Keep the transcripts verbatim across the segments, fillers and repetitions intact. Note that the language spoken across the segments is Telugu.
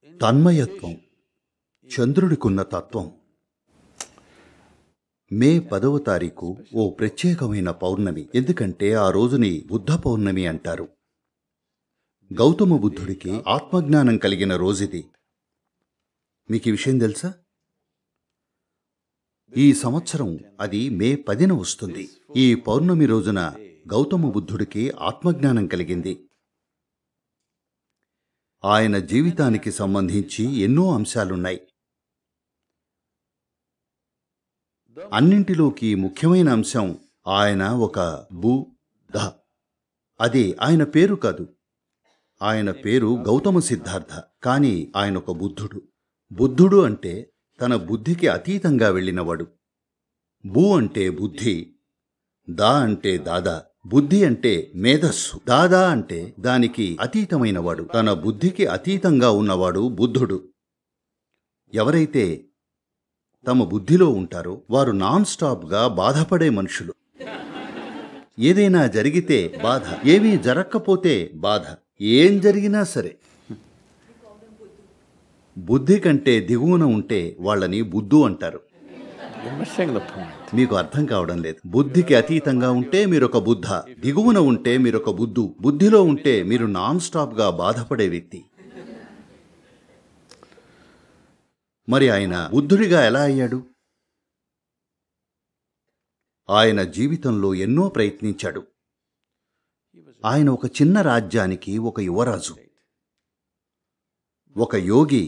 తన్మయత్వం చంద్రుడికున్న తత్వం. మే పదవ తారీఖు ఓ ప్రత్యేకమైన పౌర్ణమి. ఎందుకంటే ఆ రోజుని బుద్ధ పౌర్ణమి అంటారు. గౌతమ బుద్ధుడికి ఆత్మజ్ఞానం కలిగిన రోజుది. మీకు ఈ విషయం తెలుసా? ఈ సంవత్సరం అది మే పదిన వస్తుంది. ఈ పౌర్ణమి రోజున గౌతమ బుద్ధుడికి ఆత్మజ్ఞానం కలిగింది. ఆయన జీవితానికి సంబంధించి ఎన్నో అంశాలున్నాయి. అన్నింటిలోకి ముఖ్యమైన అంశం ఆయన ఒక బుద్ధ. అది ఆయన పేరు కాదు. ఆయన పేరు గౌతమ సిద్ధార్థ. కానీ ఆయన ఒక బుద్ధుడు. బుద్ధుడు అంటే తన బుద్ధికి అతీతంగా వెళ్ళినవాడు. బు అంటే బుద్ధి, దా అంటే దాదా. బుద్ధి అంటే మేధస్సు, దాదా అంటే దానికి అతీతమైనవాడు. తన బుద్ధికి అతీతంగా ఉన్నవాడు బుద్ధుడు. ఎవరైతే తమ బుద్ధిలో ఉంటారో వారు నాన్ స్టాప్గా బాధపడే మనుషులు. ఏదైనా జరిగితే బాధ, ఏమీ జరగకపోతే బాధ, ఏం జరిగినా సరే. బుద్ధి కంటే దిగువన ఉంటే వాళ్ళని బుద్ధు అంటారు. మీకు అర్థం కావడం లేదు. బుద్ధికి అతీతంగా ఉంటే మీరొక బుద్ధ, దిగువన ఉంటే మీరొక బుద్ధు, బుద్ధిలో ఉంటే మీరు నాన్ స్టాప్గా బాధపడే వ్యక్తి. మరి ఆయన బుద్ధుడిగా ఎలా అయ్యాడు? ఆయన జీవితంలో ఎన్నో ప్రయత్నించాడు. ఆయన ఒక చిన్న రాజ్యానికి ఒక యువరాజు. ఒక యోగి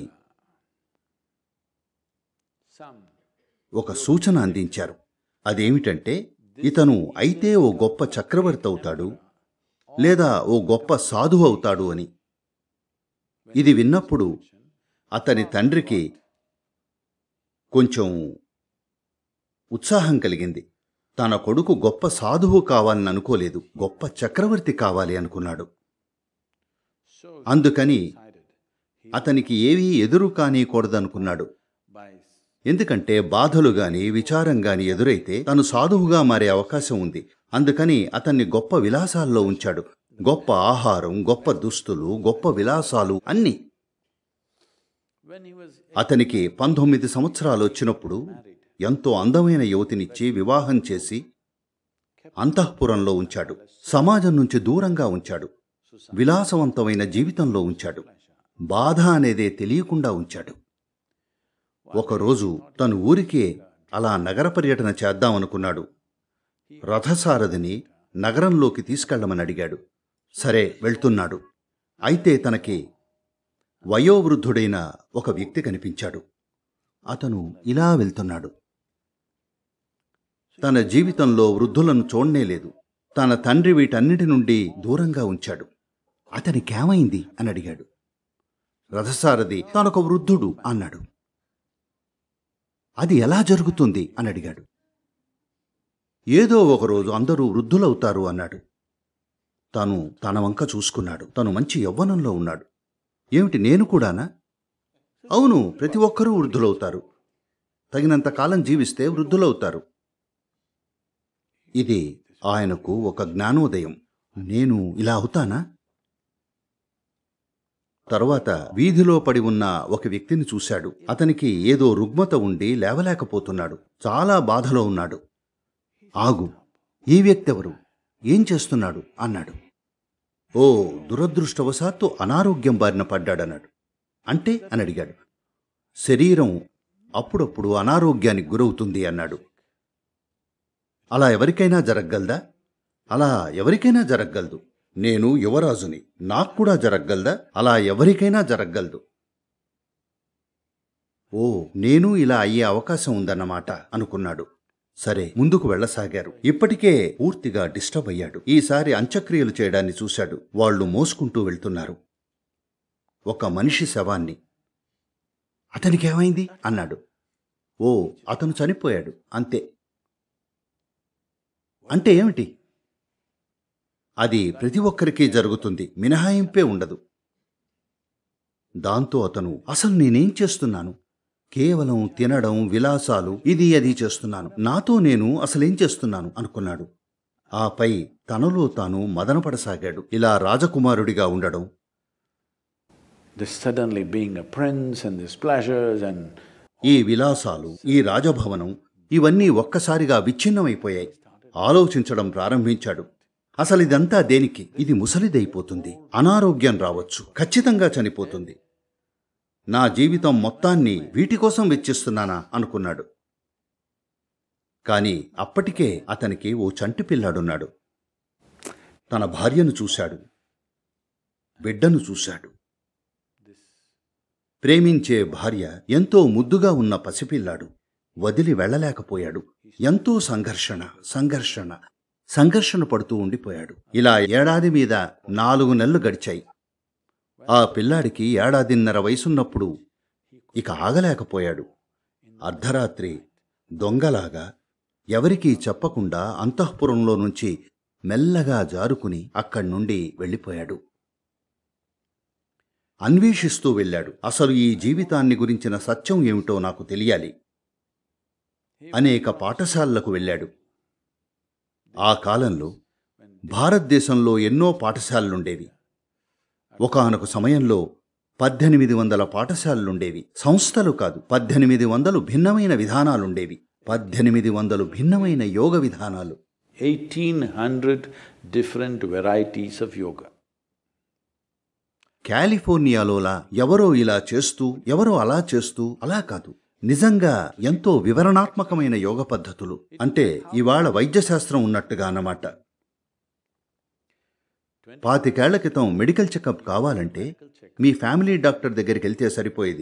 ఒక సూచన అందించారు. అదేమిటంటే, ఇతను అయితే ఓ గొప్ప చక్రవర్తి అవుతాడు, లేదా ఓ గొప్ప సాధువు అవుతాడు అని. ఇది విన్నప్పుడు అతని తండ్రికి కొంచెం ఉత్సాహం కలిగింది. తన కొడుకు గొప్ప సాధువు కావాలని అనుకోలేదు, గొప్ప చక్రవర్తి కావాలి అనుకున్నాడు. అందుకని అతనికి ఏవీ ఎదురు కానీకూడదనుకున్నాడు. ఎందుకంటే బాధలు గాని విచారం గాని ఎదురైతే తను సాధువుగా మారే అవకాశం ఉంది. అందుకని అతన్ని గొప్ప విలాసాల్లో ఉంచాడు. గొప్ప ఆహారం, గొప్ప దుస్తులు, గొప్ప విలాసాలు అన్నీ. అతనికి పంతొమ్మిది సంవత్సరాలు వచ్చినప్పుడు ఎంతో అందమైన యువతినిచ్చి వివాహం చేసి అంతఃపురంలో ఉంచాడు. సమాజం నుంచి దూరంగా ఉంచాడు. విలాసవంతమైన జీవితంలో ఉంచాడు. బాధ అనేదే తెలియకుండా ఉంచాడు. ఒకరోజు తను ఊరికే అలా నగర పర్యటన చేద్దామనుకున్నాడు. రథసారథిని నగరంలోకి తీసుకెళ్లమని అడిగాడు. సరే, వెళ్తున్నాడు. అయితే తనకి వయోవృద్ధుడైన ఒక వ్యక్తి కనిపించాడు. అతను ఇలా వెళ్తున్నాడు. తన జీవితంలో వృద్ధులను చూడనేలేదు. తన తండ్రి వీటన్నిటి నుండి దూరంగా ఉంచాడు. అతనికేమైంది అని అడిగాడు. రథసారథి తానొక వృద్ధుడు అన్నాడు. అది ఎలా జరుగుతుంది అని అడిగాడు. ఏదో ఒకరోజు అందరూ వృద్ధులవుతారు అన్నాడు. తను తన వంక చూసుకున్నాడు. తను మంచి యవ్వనంలో ఉన్నాడు. ఏమిటి, నేను కూడానా? అవును, ప్రతి ఒక్కరూ వృద్ధులవుతారు. తగినంత కాలం జీవిస్తే వృద్ధులవుతారు. ఇది ఆయనకు ఒక జ్ఞానోదయం. నేను ఇలా అవుతానా? తరువాత వీధిలో పడి ఉన్న ఒక వ్యక్తిని చూశాడు. అతనికి ఏదో రుగ్మత ఉండి లేవలేకపోతున్నాడు. చాలా బాధలో ఉన్నాడు. ఆగు, ఈ వ్యక్తి ఎవరు? ఏం చేస్తున్నాడు అన్నాడు. ఓ, దురదృష్టవశాత్తు అనారోగ్యం బారిన పడ్డాడన్నాడు. అంటే అని అడిగాడు. శరీరం అప్పుడప్పుడు అనారోగ్యానికి గురవుతుంది అన్నాడు. అలా ఎవరికైనా జరగగలదా? అలా ఎవరికైనా జరగగలదు. నేను యువరాజుని, నాకు కూడా జరగగలదా? అలా ఎవరికైనా జరగగలదు. ఓ, నేను ఇలా అయ్యే అవకాశం ఉందన్నమాట అనుకున్నాడు. సరే, ముందుకు వెళ్ళసాగారు. ఇప్పటికే పూర్తిగా డిస్టర్బ్ అయ్యాడు. ఈసారి అంత్యక్రియలు చేయడాన్ని చూశాడు. వాళ్ళు మోసుకుంటూ వెళ్తున్నారు ఒక మనిషి శవాన్ని. అతనికేమైంది అన్నాడు. ఓ, అతను చనిపోయాడు అంతే. అంటే ఏమిటి? అది ప్రతి ఒక్కరికి జరుగుతుంది, మినహాయింపే ఉండదు. దాంతో అతను, అసలు నేనేం చేస్తున్నాను? కేవలం తినడం, విలాసాలు, ఇది అది చేస్తున్నాను. నాతో నేను అసలేం చేస్తున్నాను అనుకున్నాడు. ఆపై తనలో తాను మదనపడసాగాడు. ఇలా రాజకుమారుడిగా ఉండడం, this suddenly being a prince and these pleasures and ఈ విలాసాలు, ఈ రాజభవనం ఇవన్నీ ఒక్కసారిగా విచ్ఛిన్నమైపోయాయి. ఆలోచించడం ప్రారంభించాడు. అసలు ఇదంతా దేనికి? ఇది ముసలిదైపోతుంది, అనారోగ్యం రావచ్చు, ఖచ్చితంగా చనిపోతుంది. నా జీవితం మొత్తాన్ని వీటి కోసం వెచ్చిస్తున్నానా అనుకున్నాడు. కాని అప్పటికే అతనికి ఓ చంటి పిల్లాడున్నాడు. తన భార్యను చూశాడు, బిడ్డను చూశాడు. ప్రేమించే భార్య, ఎంతో ముద్దుగా ఉన్న పసిపిల్లాడు. వదిలి వెళ్ళలేకపోయాడు. ఎంతో సంఘర్షణ సంఘర్షణ సంఘర్షణ పడుతూ ఉండిపోయాడు. ఇలా ఏడాది మీద నాలుగు నెలలు గడిచాయి. ఆ పిల్లాడికి ఏడాదిన్నర వయసున్నప్పుడు ఇక ఆగలేకపోయాడు. అర్ధరాత్రి దొంగలాగా ఎవరికీ చెప్పకుండా అంతఃపురంలో నుంచి మెల్లగా జారుకుని అక్కడి నుండి వెళ్ళిపోయాడు. అన్వేషిస్తూ వెళ్ళాడు. అసలు ఈ జీవితాన్ని గురించిన సత్యం ఏమిటో నాకు తెలియాలి. అనేక పాఠశాలలకు వెళ్ళాడు. ఆ కాలంలో భారతదేశంలో ఎన్నో పాఠశాలలుండేవి. ఒకానొక సమయంలో పద్దెనిమిది వందల పాఠశాలలుండేవి. సంస్థలు కాదు, పద్దెనిమిది వందలు భిన్నమైన విధానాలుండేవి. పద్దెనిమిది వందలు భిన్నమైన యోగ విధానాలు. eighteen hundred different varieties of yoga. కాలిఫోర్నియాలోలా ఎవరో ఇలా చేస్తూ ఎవరో అలా చేస్తూ అలా కాదు, నిజంగా ఎంతో వివరణాత్మకమైన యోగ పద్ధతులు. అంటే ఇవాళ వైద్యశాస్త్రం ఉన్నట్టుగా అన్నమాట. పాతికేళ్ల క్రితం మెడికల్ చెకప్ కావాలంటే మీ ఫ్యామిలీ డాక్టర్ దగ్గరికి వెళ్తే సరిపోయేది.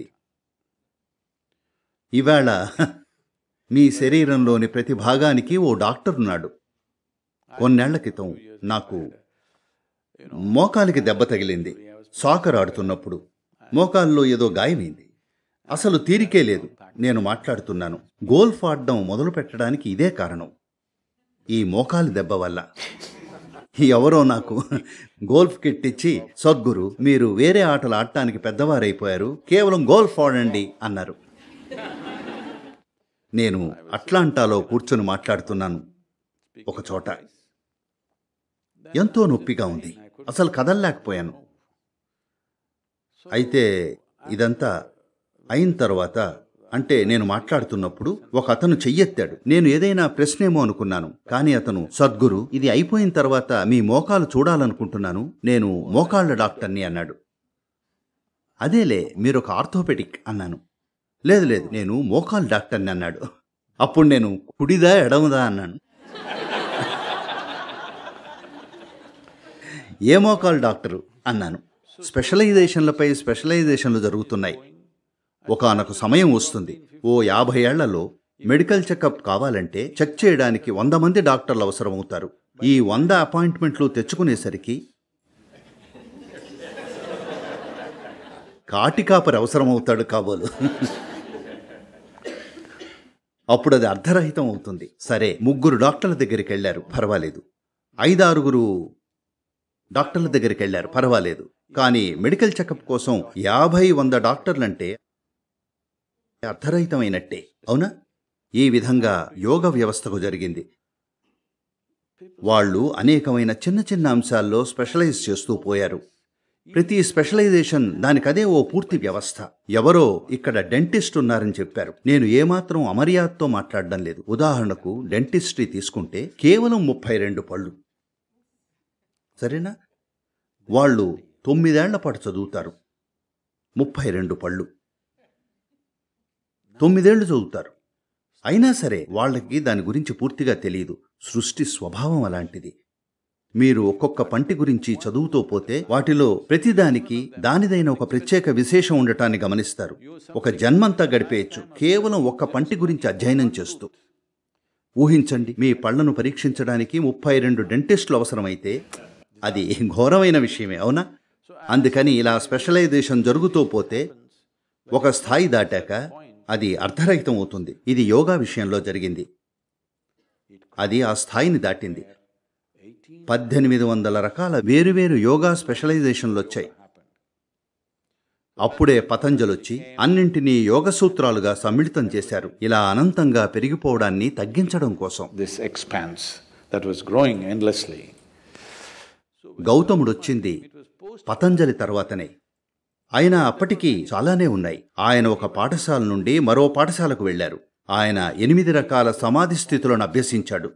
ఇవాళ మీ శరీరంలోని ప్రతి భాగానికి ఓ డాక్టర్ ఉన్నాడు. కొన్నేళ్ల క్రితం నాకు మోకాలికి దెబ్బ తగిలింది. సాకర్ ఆడుతున్నప్పుడు మోకాల్లో ఏదో గాయమైంది. అసలు తీరికే లేదు. నేను మాట్లాడుతున్నాను. గోల్ఫ్ ఆడడం మొదలు పెట్టడానికి ఇదే కారణం, ఈ మోకాలి దెబ్బ వల్ల. ఎవరో నాకు గోల్ఫ్ కిట్ ఇచ్చి, సద్గురు మీరు వేరే ఆటలు ఆడటానికి పెద్దవారైపోయారు, కేవలం గోల్ఫ్ ఆడండి అన్నారు. నేను అట్లాంటాలో కూర్చొని మాట్లాడుతున్నాను. ఒక చోట ఎంతో నొప్పిగా ఉంది. అసలు కదల్లేకపోయాను. అయితే ఇదంతా అయిన తర్వాత, అంటే నేను మాట్లాడుతున్నప్పుడు ఒక అతను చెయ్యెత్తాడు. నేను ఏదైనా ప్రశ్నేమో అనుకున్నాను. కానీ అతను, సద్గురు ఇది అయిపోయిన తర్వాత మీ మోకాలు చూడాలనుకుంటున్నాను, నేను మోకాళ్ళ డాక్టర్ని అన్నాడు. అదేలే మీరొక ఆర్థోపెడిక్ అన్నాను. లేదు లేదు నేను మోకాలు డాక్టర్ని అన్నాడు. అప్పుడు నేను కుడిదా ఎడమదా అన్నాను. ఏ మోకాలు డాక్టరు అన్నాను. స్పెషలైజేషన్లపై స్పెషలైజేషన్లు జరుగుతున్నాయి. ఒకానొక సమయం వస్తుంది, ఓ యాభై ఏళ్లలో మెడికల్ చెకప్ కావాలంటే చెక్ చేయడానికి వంద మంది డాక్టర్లు అవసరమవుతారు. ఈ వంద అపాయింట్మెంట్లు తెచ్చుకునేసరికి కాటికాపరి అవసరమవుతాడు కాబోలు. అప్పుడు అది అర్ధరహితం అవుతుంది. సరే, ముగ్గురు డాక్టర్ల దగ్గరికి వెళ్ళారు, పర్వాలేదు. ఐదారుగురు డాక్టర్ల దగ్గరికి వెళ్ళారు, పర్వాలేదు. కానీ మెడికల్ చెకప్ కోసం యాభై వంద డాక్టర్లంటే అర్థరహితమైనట్టే, అవునా? ఈ విధంగా యోగ వ్యవస్థకు జరిగింది. వాళ్ళు అనేకమైన చిన్న చిన్న అంశాల్లో స్పెషలైజ్ చేస్తూ పోయారు. ప్రతి స్పెషలైజేషన్ దానికదే ఓ పూర్తి వ్యవస్థ. ఎవరో ఇక్కడ డెంటిస్ట్ ఉన్నారని చెప్పారు. నేను ఏమాత్రం అమర్యాదతో మాట్లాడడం లేదు. ఉదాహరణకు డెంటిస్ట్రీ తీసుకుంటే కేవలం ముప్పై రెండు పళ్ళు, సరేనా? వాళ్ళు తొమ్మిదేళ్ల పాటు చదువుతారు. ముప్పై రెండు పళ్ళు తొమ్మిదేళ్లు చదువుతారు. అయినా సరే వాళ్ళకి దాని గురించి పూర్తిగా తెలియదు. సృష్టి స్వభావం అలాంటిది. మీరు ఒక్కొక్క పంటి గురించి చదువుతూ పోతే వాటిలో ప్రతిదానికి దానిదైన ఒక ప్రత్యేక విశేషం ఉండటాన్ని గమనిస్తారు. ఒక జన్మంతా గడిపేయచ్చు కేవలం ఒక్క పంటి గురించి అధ్యయనం చేస్తూ. ఊహించండి, మీ పళ్లను పరీక్షించడానికి ముప్పై రెండు డెంటిస్టులు అవసరమైతే అది ఘోరమైన విషయమే, అవునా? అందుకని ఇలా స్పెషలైజేషన్ జరుగుతూ పోతే ఒక స్థాయి దాటాక అది అర్ధరహితం అవుతుంది. ఇది యోగా విషయంలో జరిగింది. అది ఆ స్థాయిని దాటింది. పద్దెనిమిది వందల రకాల వేరువేరు యోగా స్పెషలైజేషన్లు వచ్చాయి. అప్పుడే పతంజలి వచ్చి అన్నింటినీ యోగ సూత్రాలుగా సమ్మిళితం చేశారు, ఇలా అనంతంగా పెరిగిపోవడాన్ని తగ్గించడం కోసం. This expanse that was growing endlessly. గౌతముడొచ్చింది Patanjali తర్వాతనే. అయినా అప్పటికీ చాలానే ఉన్నాయి. ఆయన ఒక పాఠశాల నుండి మరో పాఠశాలకు వెళ్లారు. ఆయన ఎనిమిది రకాల సమాధి స్థితులను అభ్యసించాడు.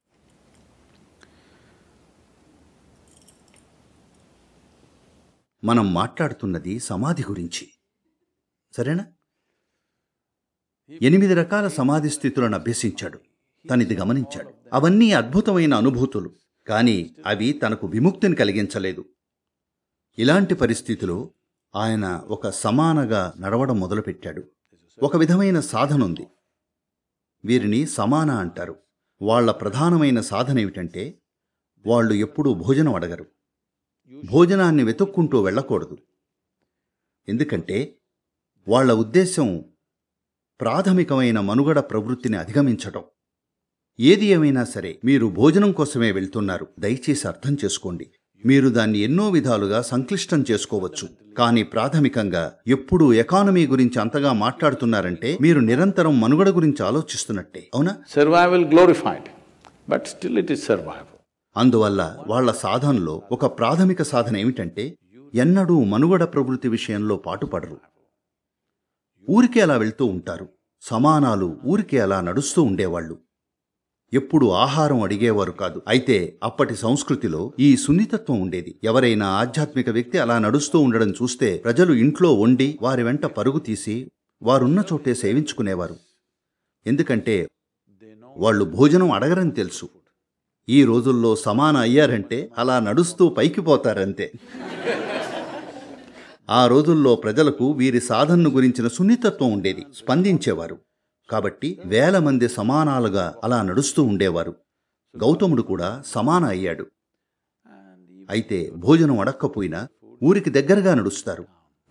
మనం మాట్లాడుతున్నది సమాధి గురించి, సరేనా? ఎనిమిది రకాల సమాధి స్థితులను అభ్యసించాడు. తనిది గమనించాడు. అవన్నీ అద్భుతమైన అనుభూతులు, కానీ అవి తనకు విముక్తిని కలిగించలేదు. ఇలాంటి పరిస్థితిలో ఆయన ఒక సమానగా నడవడం మొదలుపెట్టాడు. ఒక విధమైన సాధన ఉంది. వీరిని సమాన అంటారు. వాళ్ల ప్రధానమైన సాధన ఏమిటంటే, వాళ్ళు ఎప్పుడూ భోజనం అడగరు. భోజనాన్ని వెతుక్కుంటూ వెళ్ళకూడదు. ఎందుకంటే వాళ్ల ఉద్దేశం ప్రాథమికమైన మనుగడ ప్రవృత్తిని అధిగమించటం. ఏది ఏమైనా సరే, మీరు భోజనం కోసమే వెళ్తున్నారు. దయచేసి అర్థం చేసుకోండి. మీరు దాన్ని ఎన్నో విధాలుగా సంక్లిష్టం చేసుకోవచ్చు, కానీ ప్రాథమికంగా ఎప్పుడూ ఎకానమీ గురించి అంతగా మాట్లాడుతున్నారంటే మీరు నిరంతరం మనుగడ గురించి ఆలోచిస్తున్నట్టే, అవునా? Survival glorified, but still it is survival. అందువల్ల వాళ్ల సాధనలో ఒక ప్రాథమిక సాధన ఏమిటంటే, ఎన్నడూ మనుగడ ప్రవృత్తి విషయంలో పాటుపడరు. ఊరికే అలా వెళ్తూ ఉంటారు. సమానాలు ఊరికే అలా నడుస్తూ ఉండేవాళ్లు. ఎప్పుడు ఆహారం అడిగేవారు కాదు. అయితే అప్పటి సంస్కృతిలో ఈ సున్నితత్వం ఉండేది. ఎవరైనా ఆధ్యాత్మిక వ్యక్తి అలా నడుస్తూ ఉండడం చూస్తే ప్రజలు ఇంట్లో వండి వారి వెంట పరుగు తీసి వారున్న చోటే సేవించుకునేవారు. ఎందుకంటే వాళ్ళు భోజనం అడగరని తెలుసు. ఈ రోజుల్లో సమాన అయ్యారంటే అలా నడుస్తూ పైకి పోతారంతే. ఆ రోజుల్లో ప్రజలకు వీరి సాధనను గురించిన సున్నితత్వం ఉండేది, స్పందించేవారు. కాబట్టి వేల మంది సమానాలుగా అలా నడుస్తూ ఉండేవారు. గౌతముడు కూడా సమాన అయ్యాడు. అయితే భోజనం అడక్కపోయినా ఊరికి దగ్గరగా నడుస్తారు,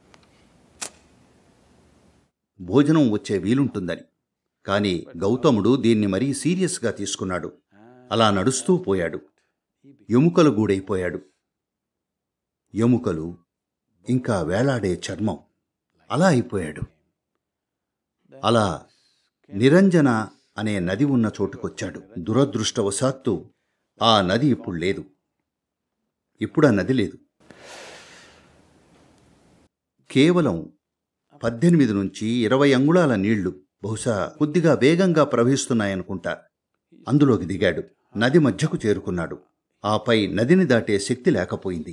భోజనం వచ్చే వీలుంటుందని. కానీ గౌతముడు దీన్ని మరీ సీరియస్గా తీసుకున్నాడు. అలా నడుస్తూ పోయాడు. ఎముకలు గూడైపోయాడు. ఎముకలు, ఇంకా వేలాడే చర్మం, అలా అయిపోయాడు. అలా నిరంజన అనే నది ఉన్న చోటుకొచ్చాడు. దురదృష్టవశాత్తు ఆ నది ఇప్పుడు లేదు. ఇప్పుడు ఆ నది లేదు. కేవలం పద్దెనిమిది నుంచి ఇరవై అంగుళాల నీళ్లు, బహుశా కొద్దిగా వేగంగా ప్రవహిస్తున్నాయనుకుంటా, అందులోకి దిగాడు. నది మధ్యకు చేరుకున్నాడు. ఆపై నదిని దాటే శక్తి లేకపోయింది.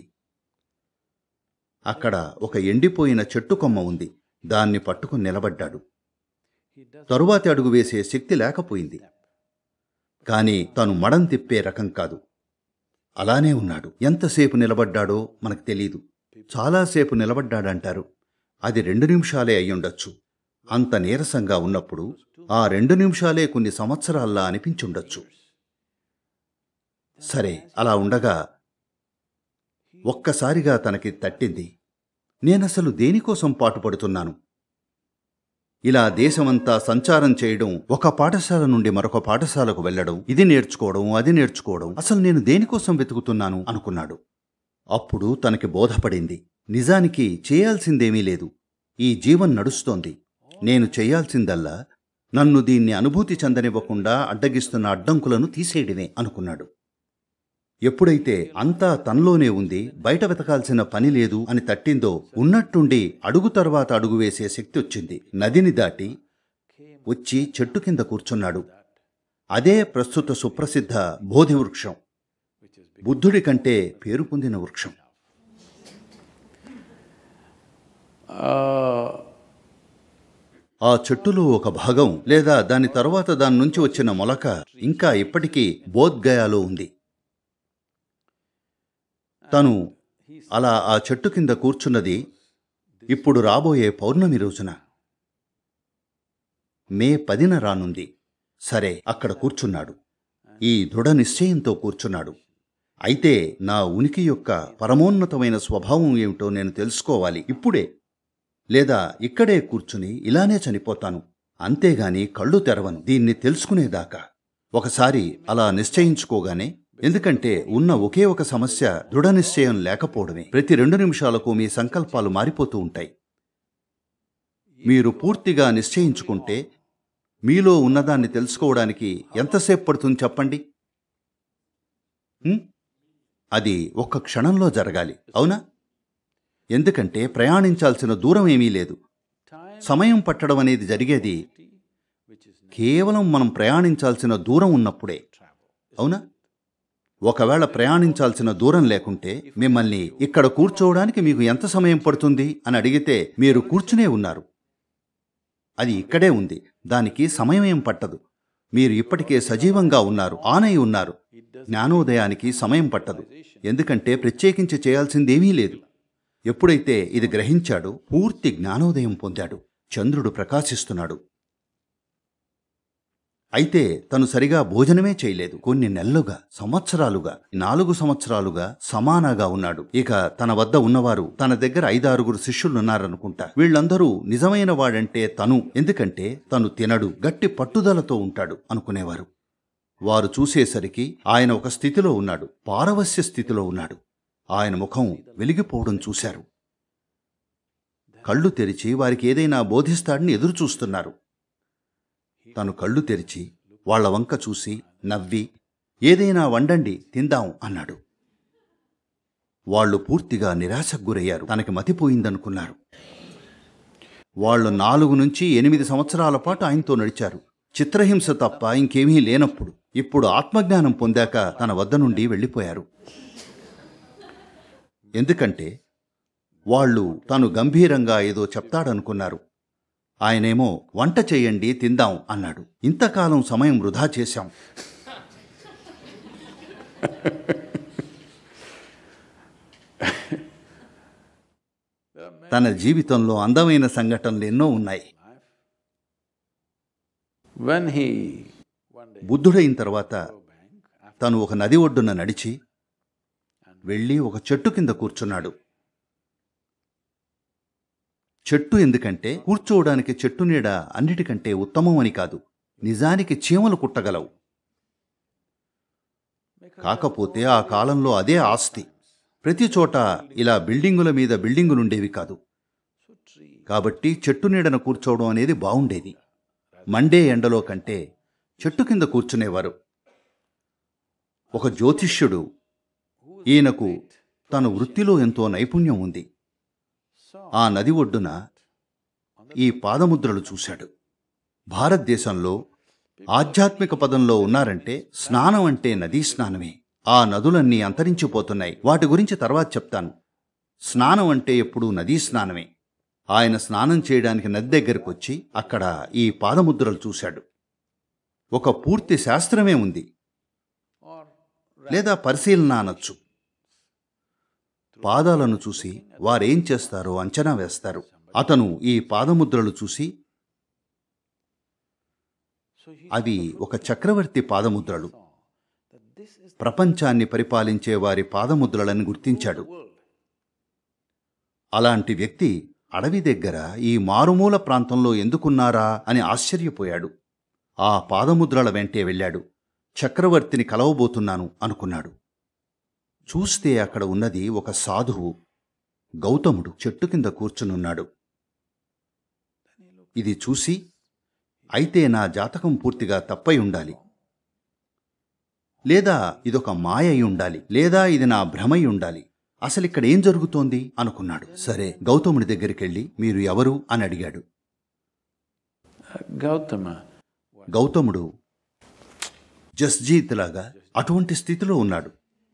అక్కడ ఒక ఎండిపోయిన చెట్టు కొమ్మ ఉంది. దాన్ని పట్టుకుని నిలబడ్డాడు. తరువాతి అడుగు వేసే శక్తి లేకపోయింది. కాని తను మడం తిప్పే రకం కాదు. అలానే ఉన్నాడు. ఎంతసేపు నిలబడ్డాడో మనకు తెలీదు. చాలాసేపు నిలబడ్డాడంటారు. అది రెండు నిమిషాలే అయ్యుండొచ్చు. అంత నీరసంగా ఉన్నప్పుడు ఆ రెండు నిమిషాలే కొన్ని సంవత్సరాల్లా అనిపించుండొచ్చు. సరే, అలా ఉండగా ఒక్కసారిగా తనకి తట్టింది, నేనసలు దేనికోసం పాటుపడుతున్నాను? ఇలా దేశమంతా సంచారం చేయడం, ఒక పాఠశాల నుండి మరొక పాఠశాలకు వెళ్లడం, ఇది నేర్చుకోవడం అది నేర్చుకోవడం, అసలు నేను దేనికోసం వెతుకుతున్నాను అనుకున్నాడు. అప్పుడు తనకి బోధపడింది, నిజానికి చేయాల్సిందేమీ లేదు. ఈ జీవం నడుస్తోంది. నేను చేయాల్సిందల్లా నన్ను దీన్ని అనుభూతి చెందనివ్వకుండా అడ్డగిస్తున్న అడ్డంకులను తీసేయడమే అనుకున్నాడు. ఎప్పుడైతే అంతా తనలోనే ఉంది, బయట వెతకాల్సిన పని లేదు అని తట్టిందో, ఉన్నట్టుండి అడుగు తర్వాత అడుగు వేసే శక్తి వచ్చింది. నదిని దాటి వచ్చి చెట్టు కింద కూర్చున్నాడు. అదే ప్రస్తుత సుప్రసిద్ధ బోధి వృక్షం, బుద్ధుడి కంటే పేరు పొందిన వృక్షం. ఆ చెట్టులో ఒక భాగం, లేదా దాని తరువాత దాని నుంచి వచ్చిన మొలక ఇంకా ఇప్పటికీ బోధ్గయాలో ఉంది. తను అలా ఆ చెట్టు కింద కూర్చున్నది ఇప్పుడు రాబోయే పౌర్ణమి రోజున, మే పదిన రానుంది. సరే, అక్కడ కూర్చున్నాడు. ఈ దృఢ నిశ్చయంతో కూర్చున్నాడు. అయితే నా ఉనికి యొక్క పరమోన్నతమైన స్వభావం ఏమిటో నేను తెలుసుకోవాలి ఇప్పుడే, లేదా ఇక్కడే కూర్చుని ఇలానే చనిపోతాను. అంతేగాని కళ్ళు తెరవను దీన్ని తెలుసుకునేదాకా. ఒకసారి అలా నిశ్చయించుకోగానే, ఎందుకంటే ఉన్న ఒకే ఒక సమస్య దృఢ నిశ్చయం లేకపోవడమే. ప్రతి రెండు నిమిషాలకు మీ సంకల్పాలు మారిపోతూ ఉంటాయి. మీరు పూర్తిగా నిశ్చయించుకుంటే మీలో ఉన్నదాన్ని తెలుసుకోవడానికి ఎంతసేపు పడుతుంది చెప్పండి? అది ఒక్క క్షణంలో జరగాలి, అవునా? ఎందుకంటే ప్రయాణించాల్సిన దూరం ఏమీ లేదు. Time సమయం పట్టడం అనేది జరిగేది which is కేవలం మనం ప్రయాణించాల్సిన దూరం ఉన్నప్పుడే. travel. అవునా? ఒకవేళ ప్రయాణించాల్సిన దూరం లేకుంటే మిమ్మల్ని ఇక్కడ కూర్చోవడానికి మీకు ఎంత సమయం పడుతుంది అని అడిగితే మీరు కూర్చునే ఉన్నారు. అది ఇక్కడే ఉంది, దానికి సమయం ఏం పట్టదు. మీరు ఇప్పటికే సజీవంగా ఉన్నారు, ఆనై ఉన్నారు. జ్ఞానోదయానికి సమయం పట్టదు, ఎందుకంటే ప్రత్యేకించి చేయాల్సిందేమీ లేదు. ఎప్పుడైతే ఇది గ్రహించాడో పూర్తి జ్ఞానోదయం పొందాడు. చంద్రుడు ప్రకాశిస్తున్నాడు. అయితే తను సరిగా భోజనమే చేయలేదు. కొన్ని నెలలుగా, సంవత్సరాలుగా, నాలుగు సంవత్సరాలుగా సమానాగా ఉన్నాడు. ఇక తన వద్ద ఉన్నవారు, తన దగ్గర ఐదారుగురు శిష్యులున్నారనుకుంటా. వీళ్ళందరూ నిజమైన వాడంటే తను, ఎందుకంటే తను తినడు, గట్టి పట్టుదలతో ఉంటాడు అనుకునేవారు. వారు చూసేసరికి ఆయన ఒక స్థితిలో ఉన్నాడు, పారవస్య స్థితిలో ఉన్నాడు. ఆయన ముఖం వెలిగిపోవడం చూశారు. కళ్ళు తెరిచి వారికి ఏదైనా బోధిస్తాడని ఎదురుచూస్తున్నారు. తను కళ్ళు తెరిచి వాళ్ల వంక చూసి నవ్వి, ఏదైనా వండండి తిందాం అన్నాడు. వాళ్లు పూర్తిగా నిరాశకు గురయ్యారు. తనకి మతిపోయిందనుకున్నారు. వాళ్లు నాలుగు నుంచి ఎనిమిది సంవత్సరాల పాటు ఆయనతో నడిచారు. చిత్రహింస తప్ప ఇంకేమీ లేనప్పుడు. ఇప్పుడు ఆత్మజ్ఞానం పొందాక తన వద్ద నుండి వెళ్ళిపోయారు. ఎందుకంటే వాళ్ళు తను గంభీరంగా ఏదో చెప్తాడనుకున్నారు. ఆయనేమో వంట చేయండి తిందాం అన్నాడు. ఇంతకాలం సమయం వృధా చేశాం. తన జీవితంలో అందమైన సంఘటనలు ఎన్నో ఉన్నాయి. when he బుద్ధుడైన తర్వాత తను ఒక నది ఒడ్డున నడిచి వెళ్ళి ఒక చెట్టు కింద కూర్చున్నాడు. చెట్టు ఎందుకంటే కూర్చోవడానికి చెట్టు నీడ అన్నిటికంటే ఉత్తమం అని కాదు. నిజానికి చీమలు కుట్టగలవు, కాకపోతే ఆ కాలంలో అదే ఆస్తి. ప్రతి చోట ఇలా బిల్డింగుల మీద బిల్డింగులుండేవి కాదు. కాబట్టి చెట్టు నీడన కూర్చోవడం అనేది బావుండేది. మండే ఎండలో కంటే చెట్టు కింద కూర్చునేవారు. ఒక జ్యోతిష్యుడు, ఈయనకు తన వృత్తిలో ఎంతో నైపుణ్యం ఉంది, ఆ నది ఒడ్డున ఈ పాదముద్రలు చూశాడు. భారతదేశంలో ఆధ్యాత్మిక పదంలో ఉన్నారంటే స్నానం అంటే నదీ స్నానమే. ఆ నదులన్నీ అంతరించిపోతున్నాయి, వాటి గురించి తర్వాత చెప్తాను. స్నానం అంటే ఎప్పుడూ నదీ స్నానమే. ఆయన స్నానం చేయడానికి నది దగ్గరకు వచ్చి అక్కడ ఈ పాదముద్రలు చూశాడు. ఒక పూర్తి శాస్త్రమే ఉంది, లేదా పరిశీలన అనొచ్చు. పాదాలను చూసి వారేం చేస్తారో అంచనా వేస్తారు. అతను ఈ పాదముద్రలు చూసి అవి ఒక చక్రవర్తి పాదముద్రలు, ప్రపంచాన్ని పరిపాలించే వారి పాదముద్రలను గుర్తించాడు. అలాంటి వ్యక్తి అడవి దగ్గర ఈ మారుమూల ప్రాంతంలో ఎందుకున్నారా అని ఆశ్చర్యపోయాడు. ఆ పాదముద్రల వెంటే వెళ్ళాడు. చక్రవర్తిని కలవబోతున్నాను అనుకున్నాడు. చూస్తే అక్కడ ఉన్నది ఒక సాధువు, గౌతముడు చెట్టు కింద కూర్చునున్నాడు. ఇది చూసి, అయితే నా జాతకం పూర్తిగా తప్పై ఉండాలి, లేదా ఇదొక మాయ అయి ఉండాలి, లేదా ఇది నా భ్రమై ఉండాలి. అసలిక్కడ ఏం జరుగుతోంది అనుకున్నాడు. సరే, గౌతముడి దగ్గరికెళ్ళి మీరు ఎవరు అని అడిగాడు. గౌతమ గౌతముడు జస్జీత్ లాగా అటువంటి స్థితిలో ఉన్నాడు.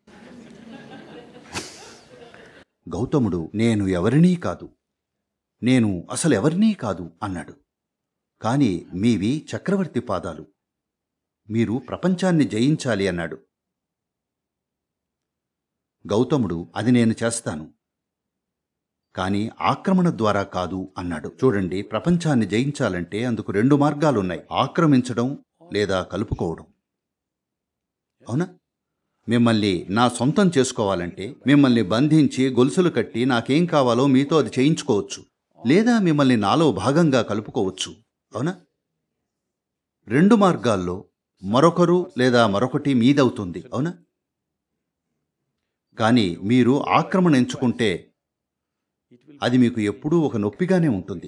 గౌతముడు నేను ఎవరినీ కాదు, నేను అసలు ఎవరినీ కాదు అన్నాడు. కాని మీవి చక్రవర్తి పాదాలు, మీరు ప్రపంచాన్ని జయించాలి అన్నాడు. గౌతముడు అది నేను చేస్తాను, కాని ఆక్రమణ ద్వారా కాదు అన్నాడు. చూడండి, ప్రపంచాన్ని జయించాలంటే అందుకు రెండు మార్గాలున్నాయి, ఆక్రమించడం లేదా కలుపుకోవడం. అవునా? మిమ్మల్ని నా సొంతం చేసుకోవాలంటే మిమ్మల్ని బంధించి గొలుసులు కట్టి నాకేం కావాలో మీతో అది చేయించుకోవచ్చు, లేదా మిమ్మల్ని నాలో భాగంగా కలుపుకోవచ్చు. అవునా? రెండు మార్గాల్లో మరొకరు లేదా మరొకటి మీదవుతుంది. అవునా? కానీ మీరు ఆక్రమణ ఎంచుకుంటే అది మీకు ఎప్పుడూ ఒక నొప్పిగానే ఉంటుంది.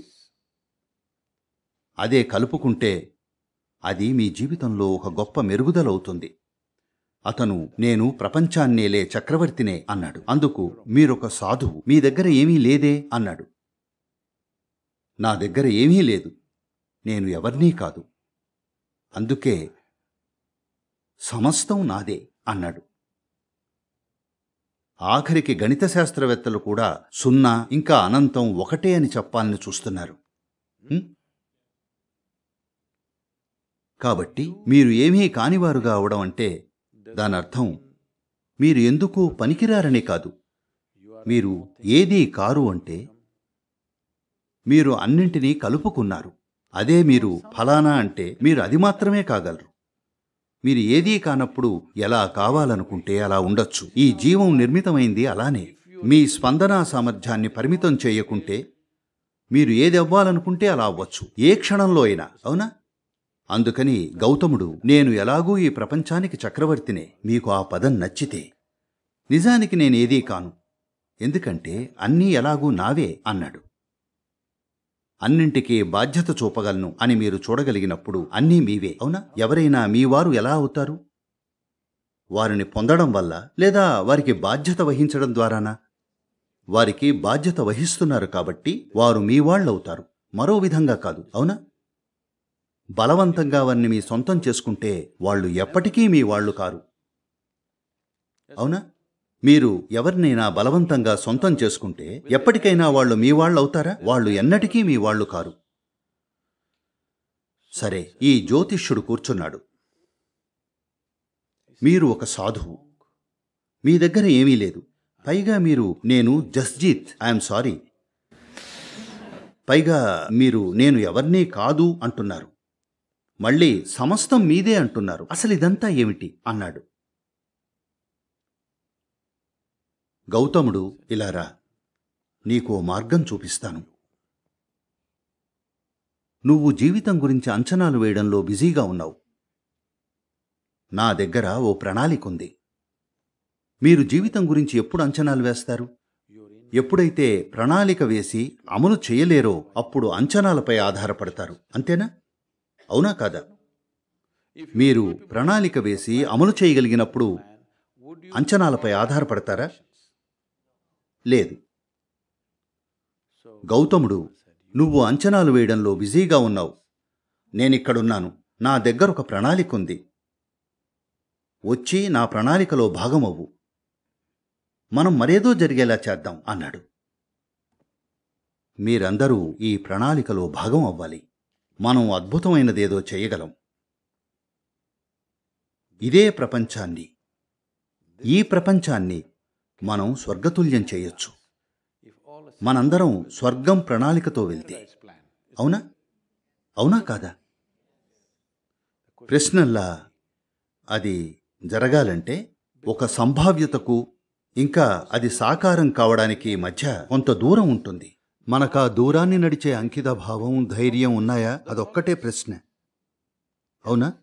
అదే కలుపుకుంటే అది మీ జీవితంలో ఒక గొప్ప మెరుగుదలవుతుంది. అతను నేను ప్రపంచాన్నేలే చక్రవర్తినే అన్నాడు. అందుకు మీరొక సాధువు, మీ దగ్గర ఏమీ లేదే అన్నాడు. నా దగ్గర ఏమీ లేదు, నేను ఎవర్నీ కాదు, అందుకే సమస్తం నాదే అన్నాడు. ఆఖరికి గణిత శాస్త్రవేత్తలు కూడా సున్నా ఇంకా అనంతం ఒకటే అని చెప్పాలని చూస్తున్నారు. కాబట్టి మీరు ఏమీ కానివారుగా అవడం అంటే దానర్థం మీరు ఎందుకు పనికిరారని కాదు. మీరు ఏదీ కారు అంటే మీరు అన్నింటినీ కలుపుకున్నారు. అదే మీరు ఫలానా అంటే మీరు అది మాత్రమే కాగలరు. మీరు ఏదీ కానప్పుడు ఎలా కావాలనుకుంటే అలా ఉండొచ్చు. ఈ జీవం నిర్మితమైంది అలానే. మీ స్పందనా సామర్థ్యాన్ని పరిమితం చేయకుంటే మీరు ఏది అవ్వాలనుకుంటే అలా అవ్వచ్చు, ఏ క్షణంలో అయినా. అవునా? అందుకని గౌతముడు నేను ఎలాగూ ఈ ప్రపంచానికి చక్రవర్తినే, మీకు ఆ పదం నచ్చితే. నిజానికి నేనేదీ కాను, ఎందుకంటే అన్నీ ఎలాగూ నావే అన్నాడు. అన్నింటికీ బాధ్యత చూపగలను అని మీరు చూడగలిగినప్పుడు అన్నీ మీవే. అవునా? ఎవరైనా మీవారు ఎలా అవుతారు? వారిని పొందడం వల్ల, లేదా వారికి బాధ్యత వహించడం ద్వారానా? వారికి బాధ్యత వహిస్తున్నారు కాబట్టి వారు మీ వాళ్ళవుతారు, మరో విధంగా కాదు. అవునా? బలవంతంగా వారిని మీ సొంతం చేసుకుంటే వాళ్ళు ఎప్పటికీ మీ వాళ్ళు కారు. అవునా? మీరు ఎవరినైనా బలవంతంగా సొంతం చేసుకుంటే ఎప్పటికైనా వాళ్ళు మీ వాళ్ళు అవుతారా? వాళ్ళు ఎన్నటికీ మీ వాళ్ళు కారు. సరే, ఈ జ్యోతిష్యుడు కూర్చున్నాడు. మీరు ఒక సాధువు, మీ దగ్గర ఏమీ లేదు. పైగా మీరు నేను జస్జీత్, ఐఎమ్ సారీ, పైగా మీరు నేను ఎవరినీ కాదు అంటున్నారు. మళ్ళీ సమస్తం మీదే అంటున్నారు. అసలు ఇదంతా ఏమిటి అన్నాడు. గౌతముడు, ఇలారా, నీకో మార్గం చూపిస్తాను. నువ్వు జీవితం గురించి అంచనాలు వేయడంలో బిజీగా ఉన్నావు. నా దగ్గర ఓ ప్రణాళిక ఉంది. మీరు జీవితం గురించి ఎప్పుడు అంచనాలు వేస్తారు? ఎప్పుడైతే ప్రణాళిక వేసి అమలు చేయలేరో అప్పుడు అంచనాలపై ఆధారపడతారు. అంతేనా? అవునా కాదా? మీరు ప్రణాళిక వేసి అమలు చేయగలిగినప్పుడు అంచనాలపై ఆధారపడతారా? లేదు. గౌతముడు, నువ్వు అంచనాలు వేయడంలో బిజీగా ఉన్నావు. నేనిక్కడున్నాను, నా దగ్గర ఒక ప్రణాళిక ఉంది. వచ్చి నా ప్రణాళికలో భాగమవ్వు. మనం మరేదో జరిగేలా చేద్దాం అన్నాడు. మీరందరూ ఈ ప్రణాళికలో భాగం అవ్వాలి. మనం అద్భుతమైనదేదో చేయగలం. ఇదే ప్రపంచాన్ని, ఈ ప్రపంచాన్ని మనం స్వర్గతుల్యం చేయొచ్చు. మనందరం స్వర్గం ప్రణాళికతో వెళ్తే. అవునా? అవునా కాదా? ప్రశ్నల్లా అది జరగాలంటే ఒక సంభావ్యతకు ఇంకా అది సాకారం కావడానికి మధ్య కొంత దూరం ఉంటుంది. మనకా దూరాన్ని నడిచే అంకిత భావం, ధైర్యం ఉన్నాయా? అదొక్కటే ప్రశ్న. అవునా?